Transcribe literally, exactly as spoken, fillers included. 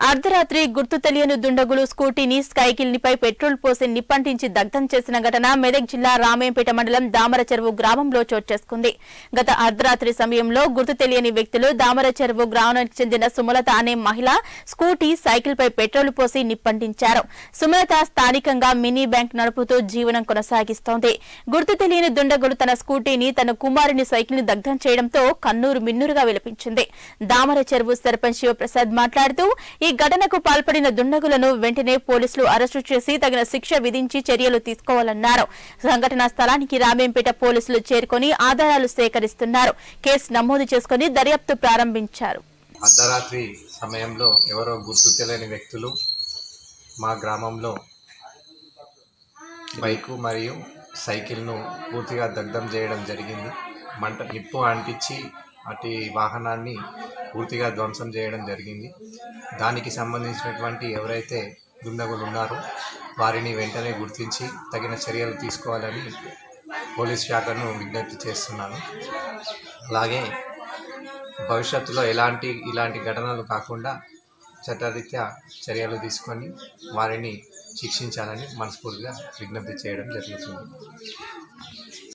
అర్ధరాత్రి గుర్తు తెలియని దుండగులు స్కూటీని సైకిల్ నిపై పెట్రోల్ పోసి నిప్పంటించి దగ్ధం చేసిన ఘటన మెదక్ జిల్లా రామేంపేట మండలం దామర చెరువు గ్రామంలో చోటు చేసుకుంది. గత అర్ధరాత్రి సమయంలో గుర్తు తెలియని వ్యక్తులు దామర చెరువు గ్రామానికి చెందిన సుమలత అనే మహిళ స్కూటీ సైకిల్ పై పెట్రోల్ పోసి నిప్పంటించారు. సుమలత స్థానికంగా మినీ బ్యాంక్ నడుపుతూ జీవనం కొనసాగిస్తోంది. గుర్తు తెలియని దుండగులు తన స్కూటీని తన కుమారుని సైకిల్ ని దగ్ధం చేయడంతో కన్నూరు మిన్నురుగా విలపించింది. దామర చెరువు సర్పంచ్ శివప్రసాద్ మాట్లాడుతూ ఈ ఘటనకు పాల్పడిన దుండగులను వెంటనే పోలీసులు అరెస్టు చేసి తగిన శిక్ష విధించి చర్యలు తీసుకోవాలన్నారు. సంఘటనా స్థలానికి రామేంపేట పోలీసులు చేరుకుని ఆధారాలు సేకరిస్తున్నారు. కేసు నమోదు చేసుకుని దర్యాప్తు ప్రారంభించారు. అర్ధరాత్రి సమయంలో ఎవరో గుర్తు తెలియని వ్యక్తులు మా గ్రామంలో బైకు మరియు సైకిల్ను పూర్తిగా దగ్ధం చేయడం జరిగింది. మంట నిప్పు అంటించి అటు వాహనాన్ని పూర్తిగా ధ్వంసం చేయడం జరిగింది. దానికి సంబంధించినటువంటి ఎవరైతే దుండగులు ఉన్నారో వారిని వెంటనే గుర్తించి తగిన చర్యలు తీసుకోవాలని పోలీస్ శాఖను విజ్ఞప్తి చేస్తున్నాను. అలాగే భవిష్యత్తులో ఎలాంటి ఇలాంటి ఘటనలు కాకుండా చట్టరీత్యా చర్యలు తీసుకొని వారిని శిక్షించాలని మనస్ఫూర్తిగా విజ్ఞప్తి చేయడం జరుగుతుంది.